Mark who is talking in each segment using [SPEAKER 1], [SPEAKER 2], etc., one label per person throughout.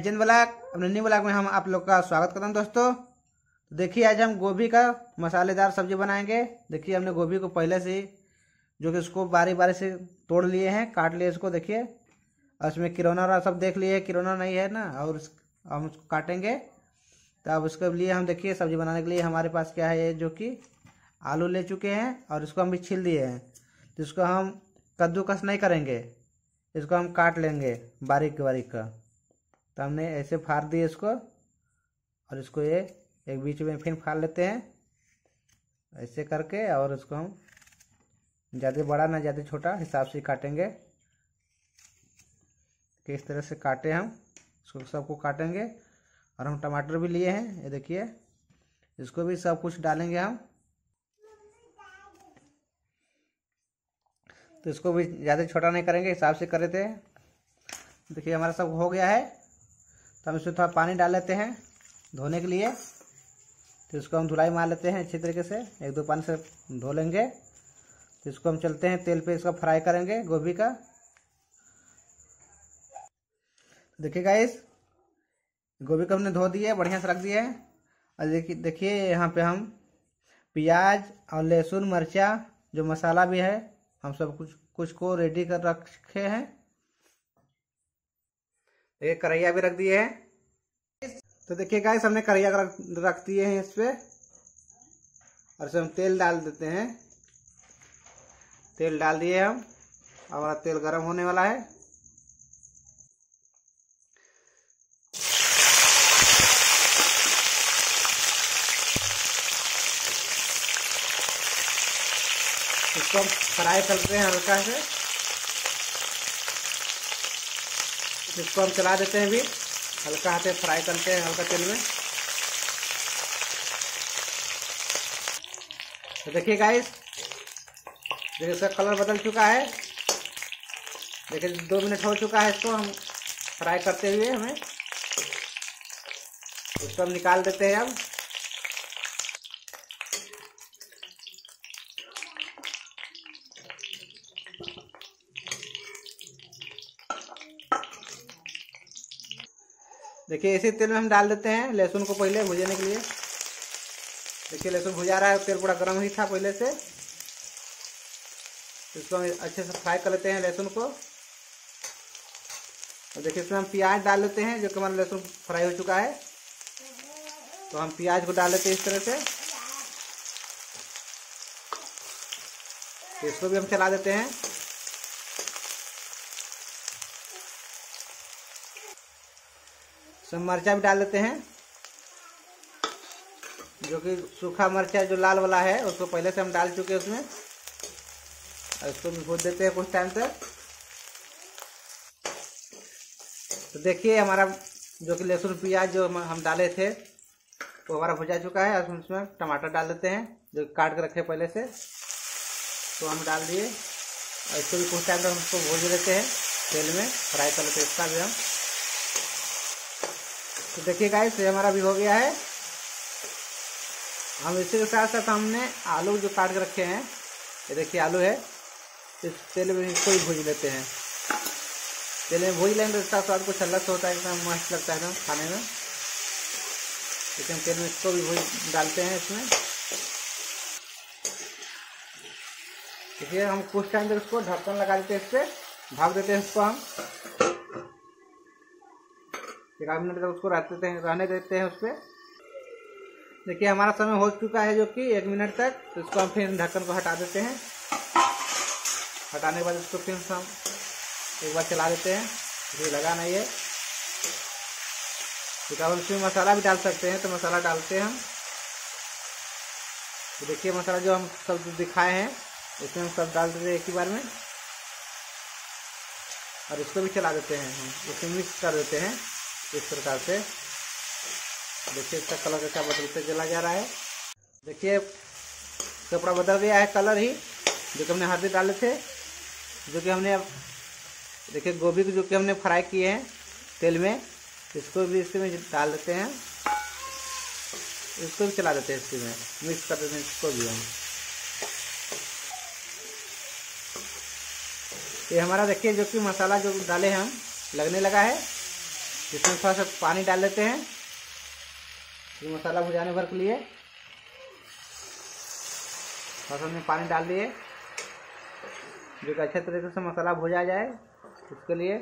[SPEAKER 1] Vision blog अपने new blog में हम आप लोग का स्वागत करते हैं दोस्तों। तो देखिए आज हम गोभी का मसालेदार सब्जी बनाएंगे। देखिए हमने गोभी को पहले से ही जो कि इसको बारी बारी से तोड़ लिए हैं, काट लिए इसको। देखिए और इसमें किरोना और सब देख लिए, किरोना नहीं है ना, और हम उसको काटेंगे। तो अब उसके लिए हम देखिए सब्जी बनाने के लिए हमारे पास क्या है, ये जो कि आलू ले चुके हैं और इसको हम भी छील दिए हैं। तो इसको हम कद्दूकस नहीं करेंगे, इसको हम काट लेंगे बारीक बारीक का। तो हमने ऐसे फाड़ दिए इसको और इसको ये एक बीच में फिर फाड़ लेते हैं ऐसे करके, और इसको हम ज़्यादा बड़ा ना ज़्यादा छोटा हिसाब से काटेंगे। किस तरह से काटे हम इसको सबको काटेंगे। और हम टमाटर भी लिए हैं, ये देखिए इसको भी सब कुछ डालेंगे हम। तो इसको भी ज़्यादा छोटा नहीं करेंगे, हिसाब से कर रहे थे। देखिए हमारा सब हो गया है। तो हम इसमें थोड़ा पानी डाल लेते हैं धोने के लिए। तो इसको हम धुलाई मार लेते हैं अच्छी तरीके से, एक दो पानी से धो लेंगे। तो इसको हम चलते हैं तेल पे, इसका फ्राई करेंगे गोभी का। देखिए गाइस गोभी को हमने धो दिया, बढ़िया से रख दिया है। और देखिए यहाँ पे हम प्याज और लहसुन मिर्चा जो मसाला भी है हम सब कुछ को रेडी कर रखे हैं। एक कढ़ैया भी रख दिए है। तो देखिए गाइस हमने कढ़ैया रख दिए हैं इस पे, और इसमें हम तेल डाल देते हैं। तेल डाल दिए हम, हमारा तेल गर्म होने वाला है। इसको हम फ्राई करते हैं हल्का से, इसको हम चला देते हैं, भी हल्का हाथ फ्राई करते हैं हल्का तेल में। तो देखिए गाइस देखिए इसका कलर बदल चुका है। देखिए 2 मिनट हो चुका है इसको हम फ्राई करते हुए हमें। इसको हम निकाल देते हैं अब। देखिए इसी तेल में हम डाल देते हैं लहसुन को पहले भुजने के लिए। देखिए लहसुन भुजा रहा है, तेल पूरा गर्म ही था पहले से। इसको हम अच्छे से फ्राई कर लेते हैं लहसुन को। और देखिए इसमें हम प्याज डाल लेते हैं, जो कि हमारा लहसुन फ्राई हो चुका है। तो हम प्याज को डाल लेते हैं इस तरह से। इसको भी हम चला देते हैं। इसमें मिर्चा भी डाल देते हैं, जो कि सूखा मिर्चा जो लाल वाला है उसको पहले से हम डाल चुके हैं उसमें। और इसको भी भून देते हैं कुछ टाइम तक। तो देखिए हमारा जो कि लहसुन प्याज जो हम डाले थे वो हमारा भुजा चुका है। और इसमें टमाटर डाल देते हैं जो काट के रखे पहले से, तो हम डाल दिए। और इसको भी कुछ टाइम तक उसको भून लेते हैं तेल में, फ्राई कर लेते हैं इसका भी हम। तो देखिए गाइस ये हमारा भी हो गया है। हम इसी के साथ साथ हमने आलू जो काट के रखे हैं, ये देखिए आलू है, इस तेल में इसको भी भूज लेते हैं। तेल में भूज लेंगे तो इसका स्वाद कुछ अलग होता है, एकदम मस्त लगता है खाने में। लेकिन तेल में इसको भी भूज डालते हैं इसमें। देखिए हम कुछ टाइम तक इसको ढक्कन लगा देते हैं, इस पर ढक देते हैं इसको हम। 1 मिनट तक उसको रहने देते हैं उस पर। देखिए हमारा समय हो चुका है जो कि 1 मिनट तक। तो इसको हम फिर ढक्कन को हटा देते हैं। हटाने के बाद इसको फिर हम एक बार चला देते हैं, ये लगा नहीं है। तो हम इसमें मसाला भी डाल सकते हैं, तो मसाला डालते हैं हम। तो देखिए मसाला जो हम सब दिखाए हैं इसमें हम सब डाल देते हैं एक ही बार में। और इसको भी चला देते हैं हम, इसमें मिक्स कर देते हैं इस प्रकार से। देखिए इसका कलर कैसा बदलते चला जा रहा है। देखिए कपड़ा बदल गया है कलर ही, जो कि हमने हल्दी डाले थे, जो कि हमने अब देखिए गोभी को जो कि हमने फ्राई किए हैं तेल में, इसको भी इसमें डाल देते हैं। इसको भी चला देते हैं, इसमें मिक्स कर देते हैं इसको भी हम। ये हमारा देखिए जो कि मसाला जो डाले हम लगने लगा है। इसमें थोड़ा सा पानी डाल लेते हैं ये मसाला भुजाने भर के लिए। थोड़ा सा हमने पानी डाल दिए जो कि अच्छे तरीके से मसाला भुजा जाए उसके लिए।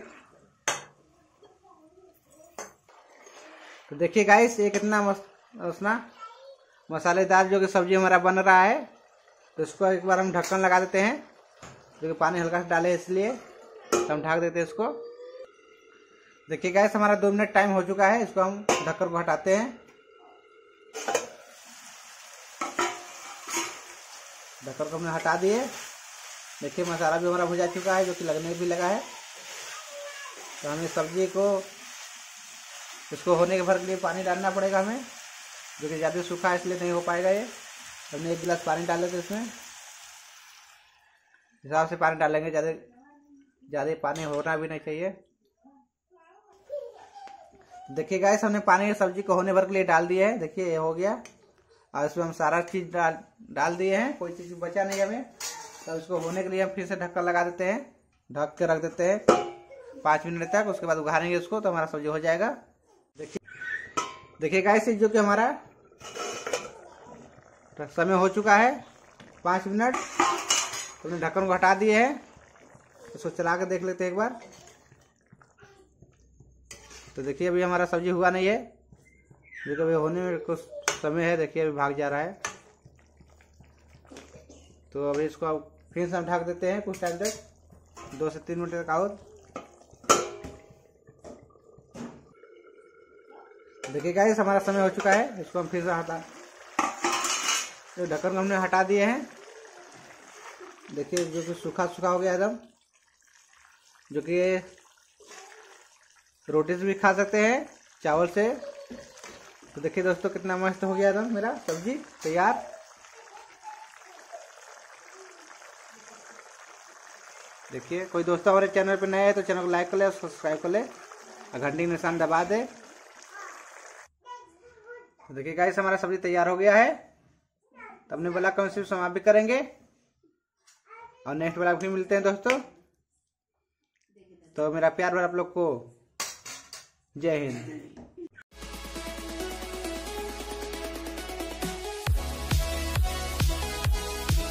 [SPEAKER 1] तो देखिए गाइस ये कितना मसालेदार जो कि सब्जी हमारा बन रहा है। तो इसको एक बार हम ढक्कन लगा देते हैं जो कि पानी हल्का सा डाले इसलिए। तो हम ढक देते हैं इसको। देखिए गाइस हमारा 2 मिनट टाइम हो चुका है। इसको हम ढक्कन को हटाते हैं। ढक्कन को हमने हटा दिए। देखिए मसाला भी हमारा भुजा चुका है जो कि लगने भी लगा है। तो हमें सब्जी को इसको होने के भर के लिए पानी डालना पड़ेगा हमें जो कि ज़्यादा सूखा है इसलिए नहीं हो पाएगा ये। हमने 1 गिलास पानी डाल देते इसमें। हिसाब से पानी डालेंगे, ज़्यादा पानी होना भी नहीं चाहिए। देखिए गाइस हमने पानी सब्जी को होने भर के लिए डाल दिया है। देखिए ये हो गया और इसमें हम सारा चीज़ डाल दिए हैं, कोई चीज़ बचा नहीं हमें। तो इसको होने के लिए हम फिर से ढक्कन लगा देते हैं, ढक के रख देते हैं 5 मिनट तक। उसके बाद उघाड़ेंगे उसको तो हमारा सब्जी हो जाएगा। देखिए गाइस जो कि हमारा समय हो चुका है 5 मिनट। तो हमने ढक्कन को हटा दिए हैं। इसको चला के देख लेते हैं एक बार। तो देखिए अभी हमारा सब्जी हुआ नहीं है जो कि अभी होने में कुछ समय है। देखिए अभी भाग जा रहा है। तो अभी इसको फिर से हम ढक देते हैं कुछ टाइम तक, 2 से 3 मिनट तक और। देखिए गाइस हमारा समय हो चुका है। इसको हम फिर से तो ढक्कन हमने हटा दिए हैं। देखिए जो कि सूखा सूखा हो गया एकदम, जो कि रोटी से भी खा सकते हैं चावल से। तो देखिए दोस्तों कितना मस्त हो गया एकदम मेरा सब्जी तैयार। देखिए कोई दोस्तों हमारे चैनल पे नए है तो चैनल को लाइक कर ले और सब्सक्राइब कर ले और घंटी के निशान दबा दे। तो देखिए गाइस हमारा सब्जी तैयार हो गया है। तो हमने बोला कम से समाप्त भी करेंगे और नेक्स्ट वाला फिर मिलते हैं दोस्तों। तो मेरा प्यार भरा आप लोग को जय हिंद।